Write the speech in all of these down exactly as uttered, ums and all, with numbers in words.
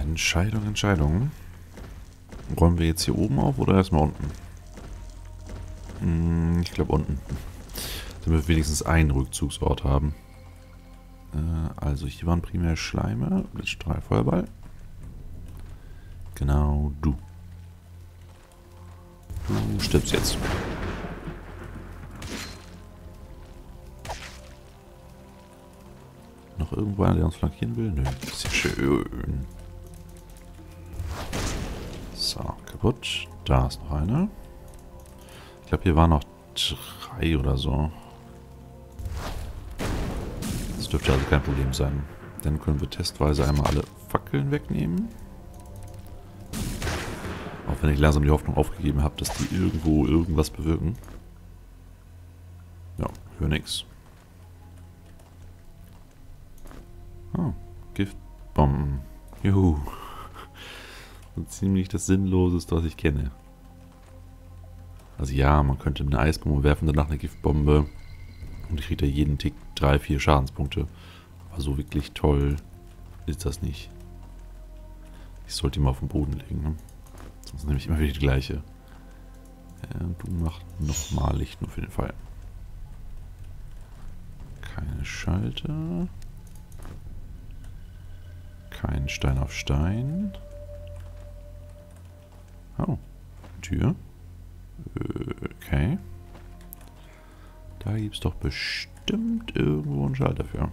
Entscheidung, Entscheidung. Räumen wir jetzt hier oben auf oder erstmal unten? Hm, ich glaube unten. Damit wir wenigstens einen Rückzugsort haben. Äh, also hier waren primär Schleime. Blitzstrahl, Feuerball. Genau, du. Du stirbst jetzt. Noch irgendwo einer, der uns flankieren will? Nö, sehr schön. So, kaputt. Da ist noch einer. Ich glaube, hier waren noch drei oder so. Das dürfte also kein Problem sein. Dann können wir testweise einmal alle Fackeln wegnehmen. Auch wenn ich langsam die Hoffnung aufgegeben habe, dass die irgendwo irgendwas bewirken. Ja, für nix. Oh, Giftbomben. Juhu. So ziemlich das Sinnloseste, was ich kenne. Also ja, man könnte eine Eisbombe werfen, danach eine Giftbombe. Und kriegt ja jeden Tick drei, vier Schadenspunkte. Aber so wirklich toll ist das nicht. Ich sollte ihn mal auf den Boden legen, ne? Sonst nehme ich immer wieder die gleiche. Äh, du machst nochmal Licht, nur für den Fall. Keine Schalter. Kein Stein auf Stein. Oh, Tür. Okay. Da gibt es doch bestimmt irgendwo einen Schalter für.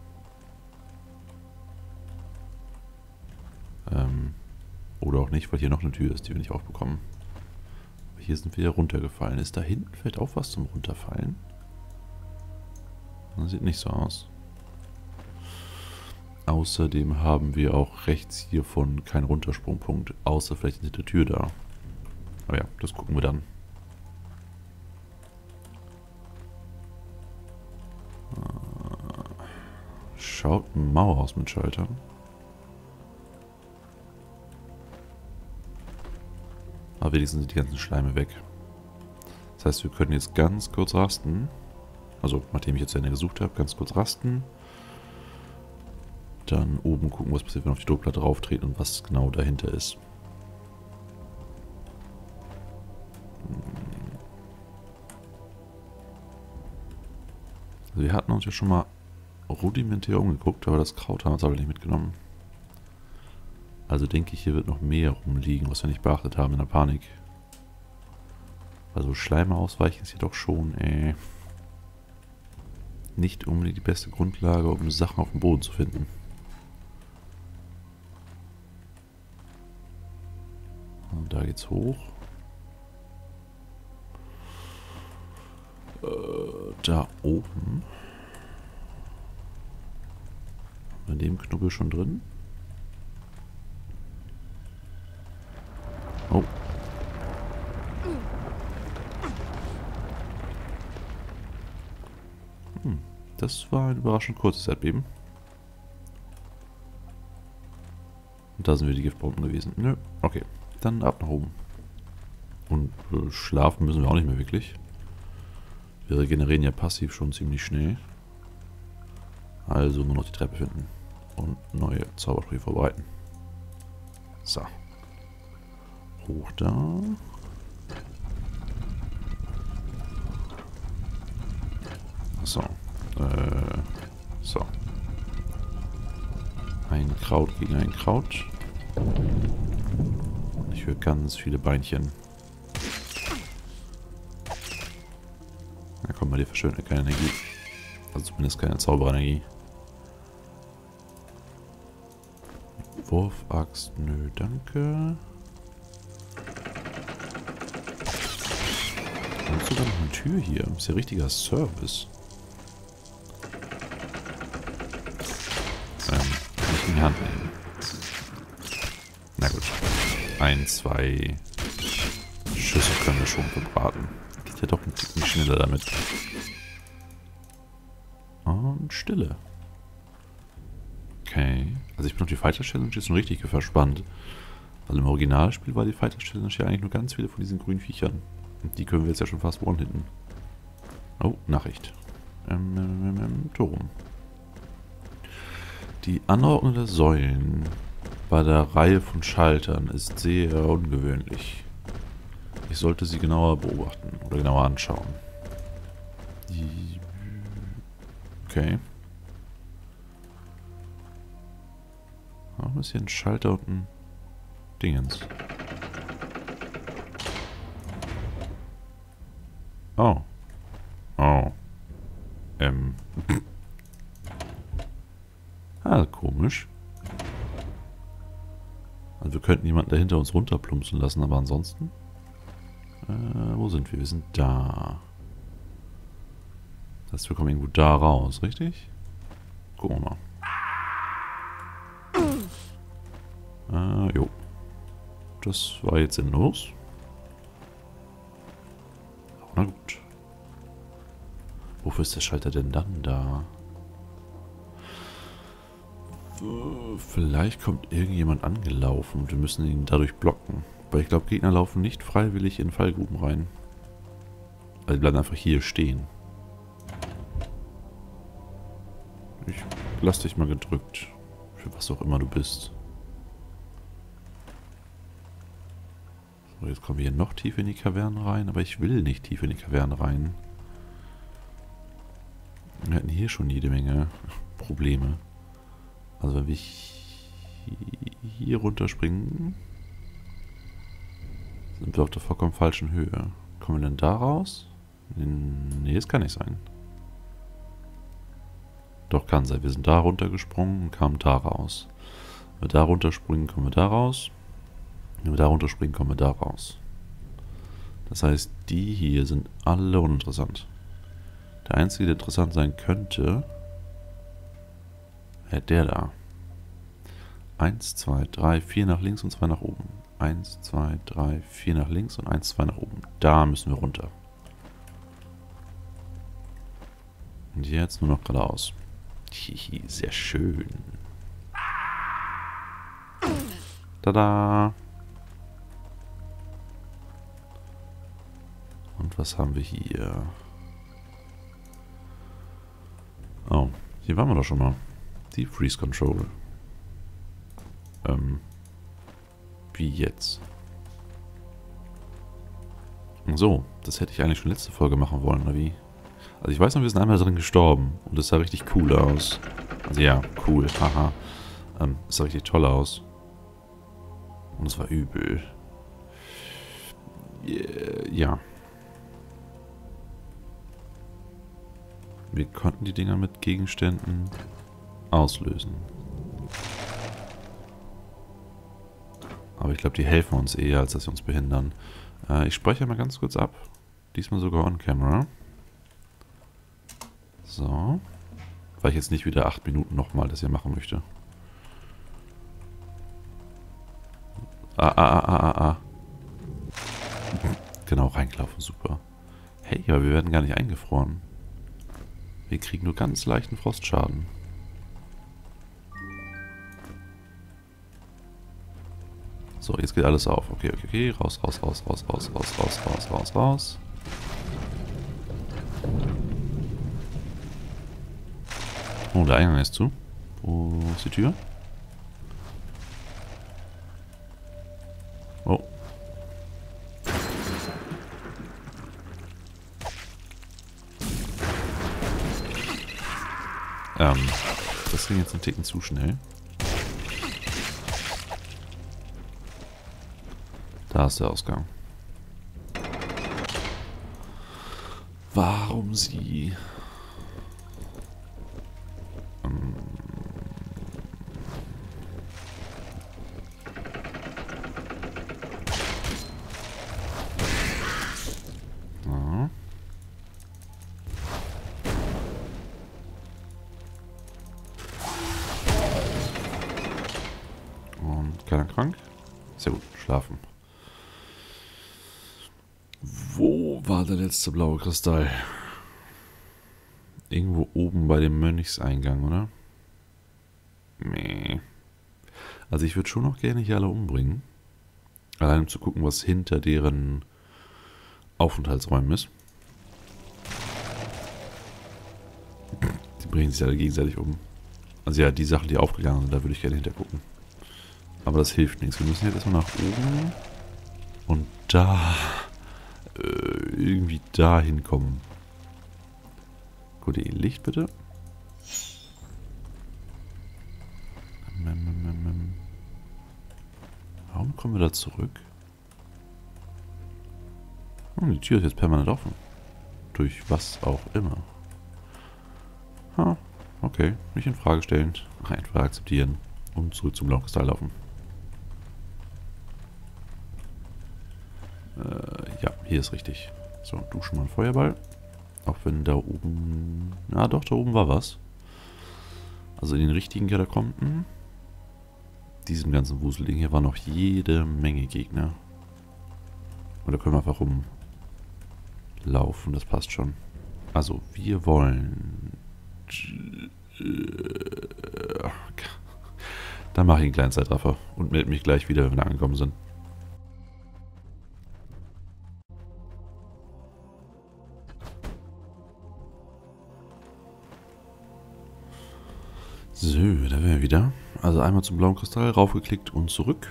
Ähm, oder auch nicht, weil hier noch eine Tür ist, die wir nicht aufbekommen. Aber hier sind wir ja runtergefallen. Ist da hinten vielleicht auch was zum Runterfallen? Das sieht nicht so aus. Außerdem haben wir auch rechts hiervon keinen Runtersprungpunkt, außer vielleicht hinter der Tür da. Aber ja, das gucken wir dann. Schaut ein Mauer aus mit Schaltern. Aber wenigstens sind die ganzen Schleime weg. Das heißt, wir können jetzt ganz kurz rasten. Also, nachdem ich jetzt zu Ende gesucht habe, ganz kurz rasten. Dann oben gucken, was passiert, wenn wir auf die Druckplatte drauf treten und was genau dahinter ist. Also wir hatten uns ja schon mal rudimentär umgeguckt, aber das Kraut haben wir uns aber nicht mitgenommen. Also denke ich, hier wird noch mehr rumliegen, was wir nicht beachtet haben in der Panik. Also Schleime ausweichen ist jedoch schon äh, nicht unbedingt die beste Grundlage, um Sachen auf dem Boden zu finden. Und da geht's hoch. Äh, da oben. Haben wir in dem Knubbel schon drin? Oh. Hm, das war ein überraschend kurzes Erdbeben. Und da sind wir die Giftbomben gewesen. Nö, okay. Dann ab nach oben. Und äh, schlafen müssen wir auch nicht mehr wirklich. Wir regenerieren ja passiv schon ziemlich schnell. Also nur noch die Treppe finden. Und neue Zaubersprüche vorbereiten. So. Hoch da. So. Äh, so. Ein Kraut gegen ein Kraut. Ich höre ganz viele Beinchen. Da kommt mal, die verschwindet keine Energie. Also zumindest keine Zauberenergie. Wurfaxt, nö, danke. Und sogar noch eine Tür hier. Das ist ja richtiger Service. Ähm, nicht in die Hand nehmen. Na gut. Ein, zwei Schüsse können wir schon verbraten. Geht ja doch ein bisschen schneller damit. Und Stille. Okay. Also ich bin auf die Fighter Challenge jetzt schon richtig verspannt. Weil im Originalspiel war die Fighter Challenge ja eigentlich nur ganz viele von diesen grünen Viechern. Und die können wir jetzt ja schon fast one-hitten. Oh, Nachricht. Ähm, ähm, ähm, Turm. Die Anordnung der Säulen bei der Reihe von Schaltern ist sehr ungewöhnlich. Ich sollte sie genauer beobachten oder genauer anschauen. Okay. Warum ist hier ein Schalter und ein Dingens? Oh. Oh. Ähm. Ah, komisch. Also wir könnten jemanden da hinter uns runterplumpsen lassen, aber ansonsten... Äh, wo sind wir? Wir sind da. Das heißt, wir kommen irgendwo da raus, richtig? Gucken wir mal. Äh, jo. Das war jetzt sinnlos. Aber na gut. Wofür ist der Schalter denn dann da? Vielleicht kommt irgendjemand angelaufen und wir müssen ihn dadurch blocken. Aber ich glaube, Gegner laufen nicht freiwillig in Fallgruben rein. Weil die bleiben einfach hier stehen. Ich lass dich mal gedrückt. Für was auch immer du bist. So, jetzt kommen wir hier noch tiefer in die Kavernen rein. Aber ich will nicht tief in die Kavernen rein. Wir hatten hier schon jede Menge Probleme. Also wenn wir hier runterspringen, sind wir auf der vollkommen falschen Höhe. Kommen wir denn da raus? Nee, das kann nicht sein. Doch, kann sein. Wir sind da runtergesprungen und kamen da raus. Wenn wir da runterspringen, kommen wir da raus. Wenn wir da runterspringen, kommen wir da raus. Das heißt, die hier sind alle uninteressant. Der einzige, der interessant sein könnte, wäre der da. Eins, zwei, drei, vier nach links und zwei nach oben. Eins, zwei, drei, vier nach links und eins, zwei nach oben. Da müssen wir runter. Und jetzt nur noch geradeaus. Hihi, sehr schön. Tada! Und was haben wir hier? Oh, hier waren wir doch schon mal. Die Freeze Control. Ähm, wie jetzt? So, das hätte ich eigentlich schon letzte Folge machen wollen, oder wie? Also ich weiß noch, wir sind einmal drin gestorben und das sah richtig cool aus. Also ja, cool, haha. Ähm, das sah richtig toll aus. Und es war übel. Yeah, ja. Wir konnten die Dinger mit Gegenständen auslösen. Aber ich glaube, die helfen uns eher, als dass sie uns behindern. Äh, ich speichere mal ganz kurz ab. Diesmal sogar on camera. So. Weil ich jetzt nicht wieder acht Minuten nochmal das hier machen möchte. Ah, ah, ah, ah, ah. Genau, reinklaufen, super. Hey, aber wir werden gar nicht eingefroren. Wir kriegen nur ganz leichten Frostschaden. So, jetzt geht alles auf. Okay, okay, okay. Raus, raus, raus, raus, raus, raus, raus, raus, raus, raus. Oh, der Eingang ist zu. Wo ist die Tür? Oh. Ähm, das ging jetzt einen Ticken zu schnell. Da ist der Ausgang. Warum sie? Ähm. Ja. Und keiner krank? Sehr gut, schlafen. Wo war der letzte blaue Kristall? Irgendwo oben bei dem Mönchseingang, oder? Nee. Also ich würde schon noch gerne hier alle umbringen. Allein um zu gucken, was hinter deren Aufenthaltsräumen ist. Die bringen sich alle gegenseitig um. Also ja, die Sachen, die aufgegangen sind, da würde ich gerne hinter gucken. Aber das hilft nichts. Wir müssen jetzt erstmal nach oben. Und da... Äh, irgendwie da hinkommen. Gut, Licht bitte. Warum kommen wir da zurück? Hm, die Tür ist jetzt permanent offen. Durch was auch immer. Ha, okay. Nicht in Frage stellend. Einfach akzeptieren. Und zurück zum Blaukristall laufen. Äh, ja, hier ist richtig. So, duschen mal einen Feuerball. Auch wenn da oben... Na doch, da oben war was. Also in den richtigen Katakomben. Diesem ganzen Wuselding hier war noch jede Menge Gegner. Und da können wir einfach rumlaufen, das passt schon. Also, wir wollen... Dann mache ich einen kleinen Zeitraffer und melde mich gleich wieder, wenn wir angekommen sind. So, da wären wir wieder. Also einmal zum blauen Kristall, raufgeklickt und zurück.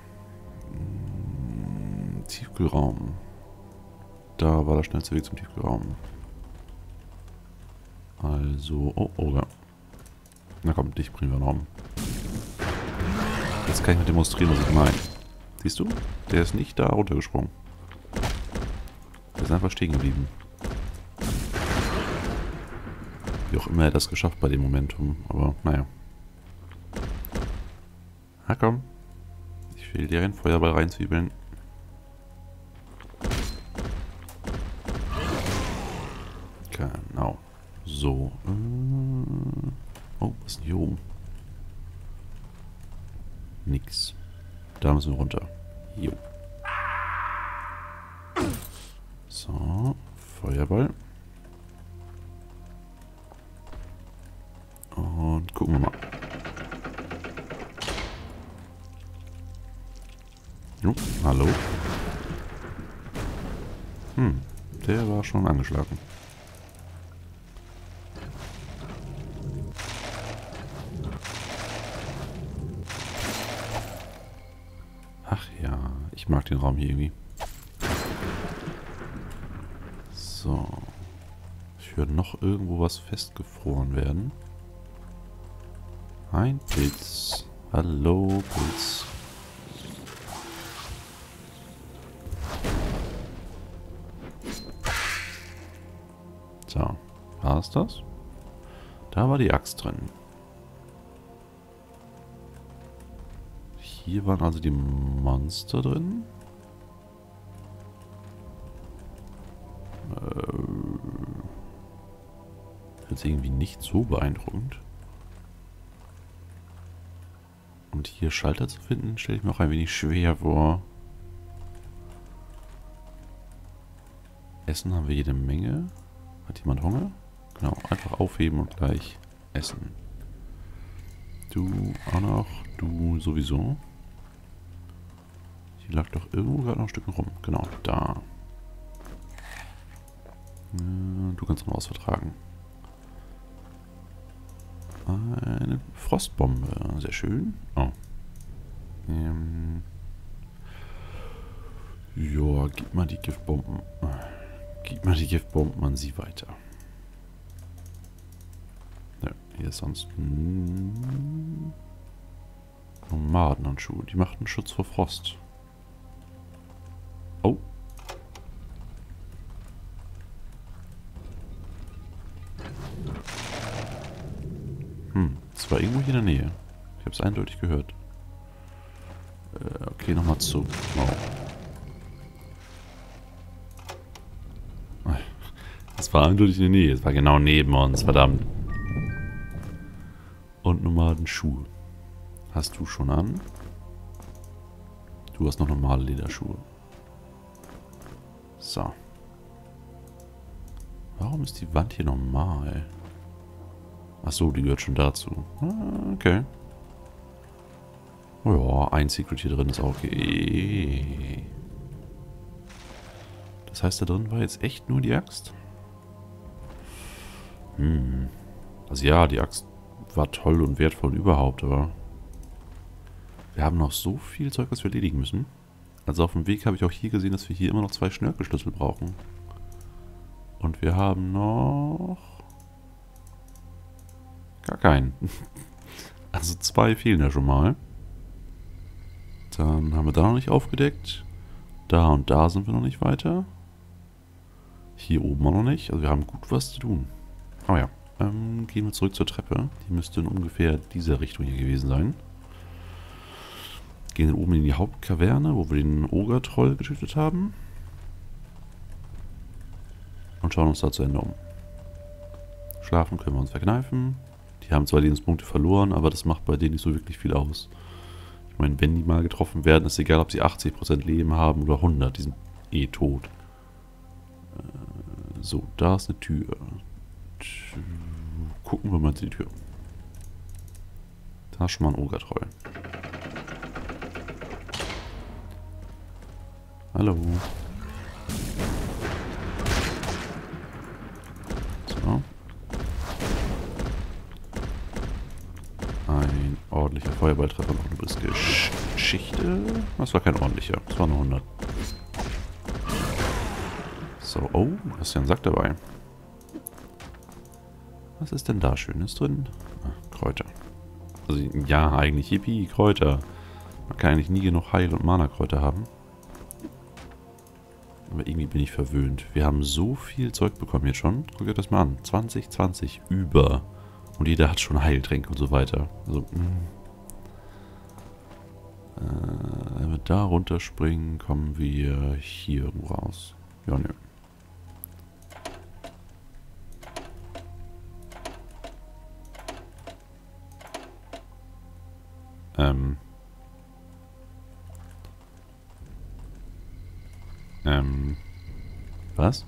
Tiefkühlraum. Da war der schnellste Weg zum Tiefkühlraum. Also, oh, oh, ja. Na komm, dich bringen wir noch um. Jetzt kann ich mal demonstrieren, was ich meine. Siehst du? Der ist nicht da runtergesprungen. Der ist einfach stehen geblieben. Wie auch immer er das geschafft bei dem Momentum, aber naja. Na komm. Ich will dir einen Feuerball reinzwiebeln. Genau. So. Oh, was ist denn hier oben? Nix. Da müssen wir runter. Jo. So. Feuerball. Und gucken wir mal. Jo, hallo. Hm, der war schon angeschlagen. Ach ja, ich mag den Raum hier irgendwie. So. Ich höre noch irgendwo was festgefroren werden. Ein Pilz. Hallo, Pilz. So, war es das? Da war die Axt drin. Hier waren also die Monster drin. Äh, jetzt irgendwie nicht so beeindruckend. Und hier Schalter zu finden, stelle ich mir auch ein wenig schwer vor. Essen haben wir jede Menge. Hat jemand Hunger? Genau, einfach aufheben und gleich essen. Du auch noch, du sowieso. Hier lag doch irgendwo gerade noch ein Stück rum. Genau, da. Du kannst noch was vertragen. Eine Frostbombe. Sehr schön. Oh. Ähm. Ja, gib mal die Giftbomben. Gib mal die Giftbomben an sie weiter. Ja, hier ist sonst... Hm, Nomadenhandschuhe. Die machten Schutz vor Frost. Oh. Hm, es war irgendwo hier in der Nähe. Ich habe es eindeutig gehört. Äh, okay, nochmal zu. Oh. Es war eindeutig in der Nähe. Es war genau neben uns, verdammt. Und Nomadenschuhe. Hast du schon an? Du hast noch normale Lederschuhe. So. Warum ist die Wand hier normal? Achso, die gehört schon dazu. Ah, okay. Oh ja, ein Secret hier drin ist auch okay. Das heißt, da drin war jetzt echt nur die Axt? Hm. Also ja, die Axt war toll und wertvoll überhaupt, aber Wir haben noch so viel Zeug, was wir erledigen müssen. Also auf dem Weg habe ich auch hier gesehen, dass wir hier immer noch zwei Schnörkelschlüssel brauchen. Und wir haben noch... gar keinen. Also zwei fehlen ja schon mal. Dann haben wir da noch nicht aufgedeckt. Da und da sind wir noch nicht weiter. Hier oben auch noch nicht. Also wir haben gut was zu tun. Aber ja, ähm, gehen wir zurück zur Treppe. Die müsste in ungefähr dieser Richtung hier gewesen sein. Gehen dann oben in die Hauptkaverne, wo wir den Ogertroll getötet haben. Und schauen uns da zu Ende um. Schlafen können wir uns verkneifen. Die haben zwar Lebenspunkte verloren, aber das macht bei denen nicht so wirklich viel aus. Ich meine, wenn die mal getroffen werden, ist egal, ob sie achtzig Prozent Leben haben oder hundert. Die sind eh tot. Äh, so, da ist eine Tür. Gucken wir mal zu die Tür. Da ist schon mal ein Ogertroll. Hallo. So. Ein ordentlicher Feuerballtreffer noch eine briske Geschichte. Das war kein ordentlicher. Das war nur hundert. So, oh, hast du ja einen Sack dabei. Was ist denn da Schönes drin? Ah, Kräuter. Also, ja, eigentlich Hippie, Kräuter. Man kann eigentlich nie genug Heil- und Mana-Kräuter haben. Aber irgendwie bin ich verwöhnt. Wir haben so viel Zeug bekommen jetzt schon. Guckt euch das mal an. zwanzig, zwanzig, über. Und jeder hat schon Heiltränke und so weiter. Also, äh, wenn wir da runterspringen, kommen wir hier irgendwo raus. Ja, nö. Ähm. Ähm. Was?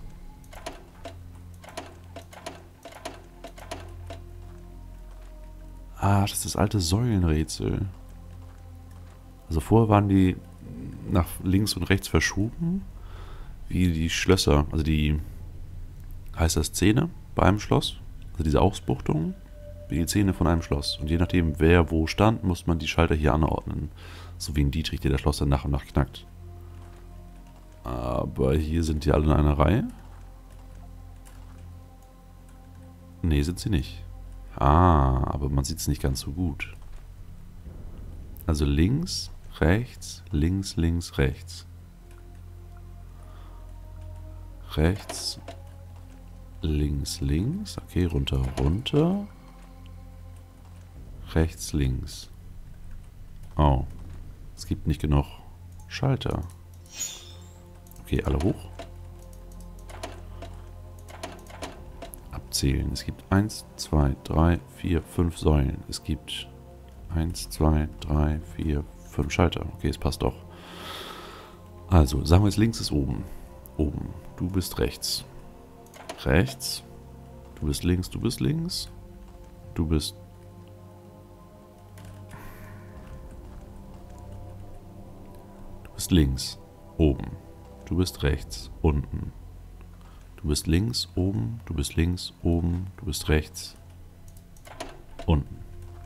Ah, das ist das alte Säulenrätsel. Also vorher waren die nach links und rechts verschoben. Wie die Schlösser. Also die, heißt das Zähne bei einem Schloss. Also diese Ausbuchtungen. Wie die Zähne von einem Schloss. Und je nachdem, wer wo stand, muss man die Schalter hier anordnen. So wie ein Dietrich, der das Schloss dann nach und nach knackt. Aber hier sind die alle in einer Reihe. Nee, sind sie nicht. Ah, aber man sieht es nicht ganz so gut. Also links, rechts, links, links, rechts. Rechts, links, links. Okay, runter, runter. Rechts, links. Oh. Es gibt nicht genug Schalter. Okay, alle hoch. Abzählen. Es gibt eins, zwei, drei, vier, fünf Säulen. Es gibt eins, zwei, drei, vier, fünf Schalter. Okay, es passt doch. Also, sagen wir jetzt links ist oben. Oben. Du bist rechts. Rechts. Du bist links, du bist links. Du bist... Du bist links. Oben. Du bist rechts. Unten. Du bist links, oben. Du bist links, oben. Du bist rechts. Unten.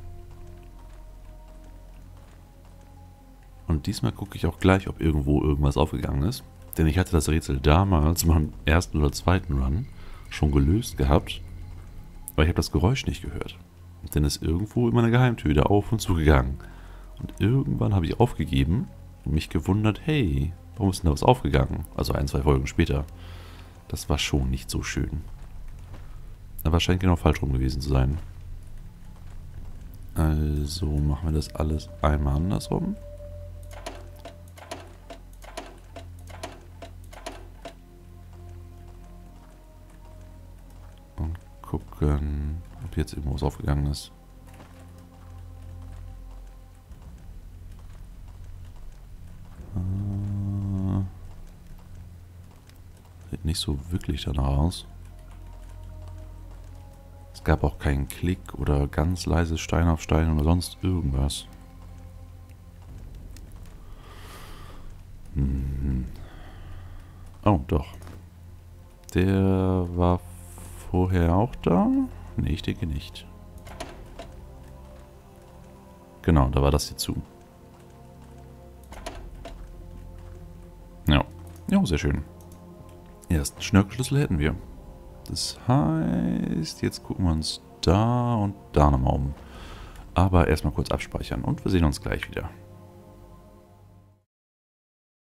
Und diesmal gucke ich auch gleich, ob irgendwo irgendwas aufgegangen ist. Denn ich hatte das Rätsel damals, meinem ersten oder zweiten Run, schon gelöst gehabt. Aber ich habe das Geräusch nicht gehört. Denn es ist irgendwo in meiner Geheimtür auf und zu gegangen. Und irgendwann habe ich aufgegeben und mich gewundert, hey, warum ist denn da was aufgegangen? Also ein, zwei Folgen später. Das war schon nicht so schön. Aber es scheint genau falsch rum gewesen zu sein. Also machen wir das alles einmal andersrum. Und gucken, ob jetzt irgendwo was aufgegangen ist. Sieht nicht so wirklich danach aus. Es gab auch keinen Klick oder ganz leises Stein auf Stein oder sonst irgendwas. Hm. Oh, doch. Der war vorher auch da? Nee, ich denke nicht. Genau, da war das hier zu. Jo, sehr schön. Ersten Schnörkelschlüssel hätten wir. Das heißt, jetzt gucken wir uns da und da nochmal um. Aber erstmal kurz abspeichern und wir sehen uns gleich wieder.